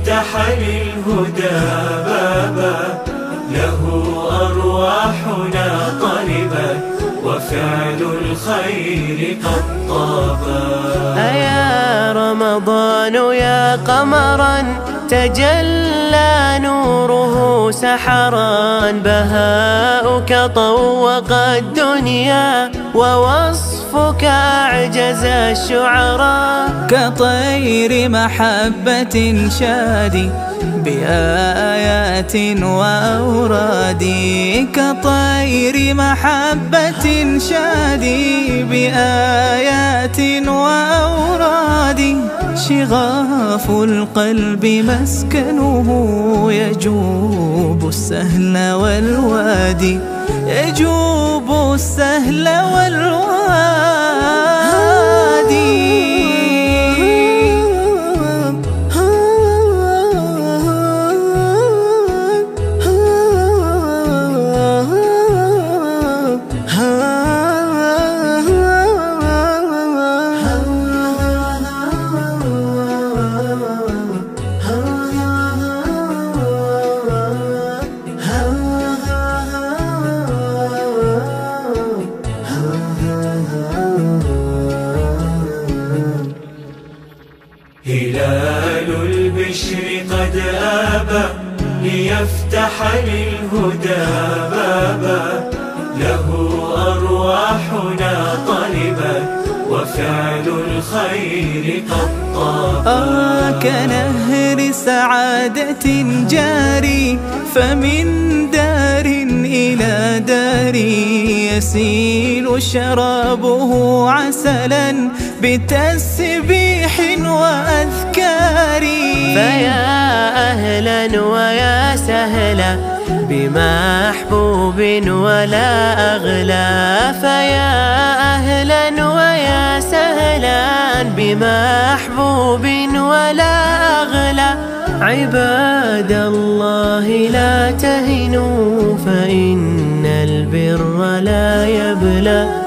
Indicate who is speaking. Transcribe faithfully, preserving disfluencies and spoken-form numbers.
Speaker 1: ليفتح للهدى بابا، له أرواحنا طلبت وفعل الخير قد طابا.
Speaker 2: أيا رمضان يا قمرا تجلى نوره سحرا، بهاؤك طوق الدنيا ووصفك أعجز الشعراء.
Speaker 3: كطير محبة شادي بآيات وأوراد، كطير محبة شادي بآيات وأوراد. شغاف القلب مسكنه يجوب السهل والوادي، يجوب السهل والوادي.
Speaker 1: هلال البشر قد آبى ليفتح للهدى بابا، له أرواحنا طلبت وفعل الخير قد طابا.
Speaker 3: آه كنهر سعادة جاري، فمن دار إلى دار يسيل شرابه عسلا بتسبيح وأذكار.
Speaker 2: فيا أهلا ويا سهلا بمحبوب ولا أغلى، فيا أهلا ويا سهلا بمحبوب ولا أغلى. عباد الله لا تهنوا فإن البر لا يبلى.